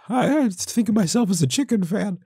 I think of myself as a chicken fan.